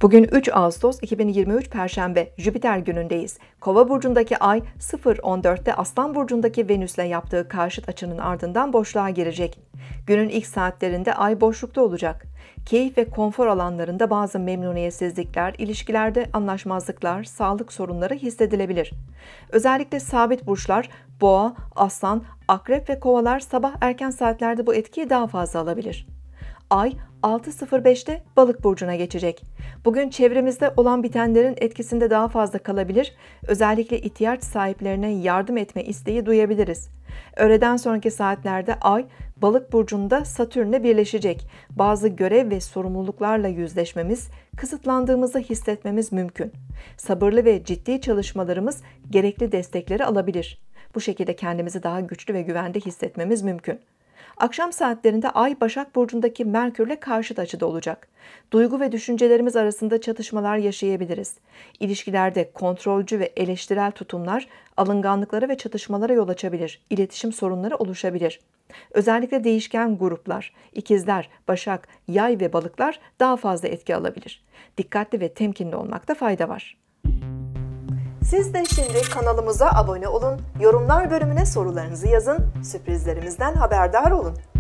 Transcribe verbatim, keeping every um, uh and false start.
Bugün üç Ağustos iki bin yirmi üç Perşembe, Jüpiter günündeyiz. Kova burcundaki Ay sıfır on dörtte Aslan burcundaki Venüs'le yaptığı karşıt açının ardından boşluğa girecek. Günün ilk saatlerinde Ay boşlukta olacak. Keyif ve konfor alanlarında bazı memnuniyetsizlikler, ilişkilerde anlaşmazlıklar, sağlık sorunları hissedilebilir. Özellikle sabit burçlar, Boğa, Aslan, Akrep ve Kovalar sabah erken saatlerde bu etkiyi daha fazla alabilir. Ay altı sıfır beşte Balık burcuna geçecek. Bugün çevremizde olan bitenlerin etkisinde daha fazla kalabilir, özellikle ihtiyaç sahiplerine yardım etme isteği duyabiliriz. Öğleden sonraki saatlerde Ay, Balık burcunda Satürn'le birleşecek. Bazı görev ve sorumluluklarla yüzleşmemiz, kısıtlandığımızı hissetmemiz mümkün. Sabırlı ve ciddi çalışmalarımız gerekli destekleri alabilir. Bu şekilde kendimizi daha güçlü ve güvende hissetmemiz mümkün. Akşam saatlerinde Ay Başak burcundaki Merkür'le karşıt açıda olacak. Duygu ve düşüncelerimiz arasında çatışmalar yaşayabiliriz. İlişkilerde kontrolcü ve eleştirel tutumlar alınganlıklara ve çatışmalara yol açabilir. İletişim sorunları oluşabilir. Özellikle değişken gruplar, ikizler, Başak, Yay ve Balıklar daha fazla etki alabilir. Dikkatli ve temkinli olmakta fayda var. Siz de şimdi kanalımıza abone olun, yorumlar bölümüne sorularınızı yazın, sürprizlerimizden haberdar olun.